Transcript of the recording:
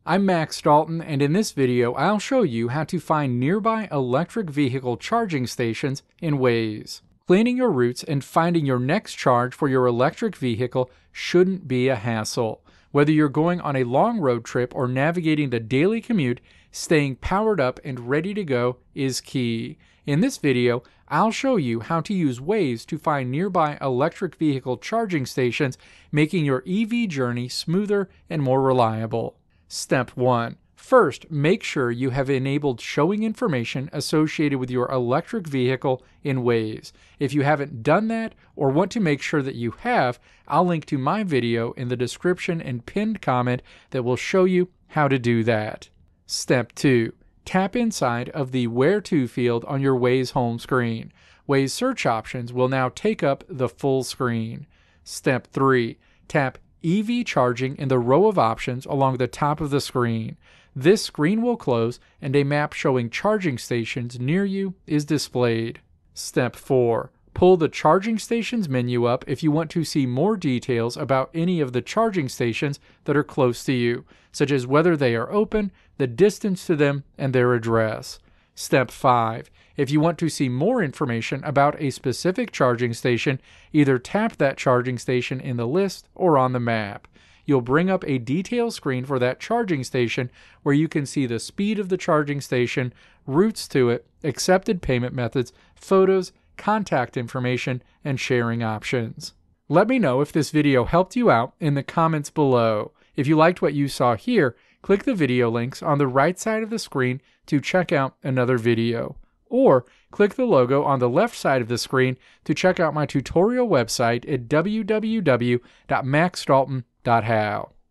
I'm Max Dalton, and in this video I'll show you how to find nearby electric vehicle charging stations in Waze. Planning your routes and finding your next charge for your electric vehicle shouldn't be a hassle. Whether you're going on a long road trip or navigating the daily commute, staying powered up and ready to go is key. In this video, I'll show you how to use Waze to find nearby electric vehicle charging stations, making your EV journey smoother and more reliable. Step 1. First, make sure you have enabled showing information associated with your electric vehicle in Waze. If you haven't done that or want to make sure that you have, I'll link to my video in the description and pinned comment that will show you how to do that. Step 2. Tap inside of the Where To field on your Waze home screen. Waze search options will now take up the full screen. Step 3. Tap EV charging in the row of options along the top of the screen. This screen will close and a map showing charging stations near you is displayed. Step 4. Pull the charging stations menu up if you want to see more details about any of the charging stations that are close to you, such as whether they are open, the distance to them, and their address. Step 5. If you want to see more information about a specific charging station, either tap that charging station in the list or on the map. You'll bring up a detail screen for that charging station where you can see the speed of the charging station, routes to it, accepted payment methods, photos, contact information, and sharing options. Let me know if this video helped you out in the comments below. If you liked what you saw here, click the video links on the right side of the screen to check out another video. Or click the logo on the left side of the screen to check out my tutorial website at www.maxdalton.how.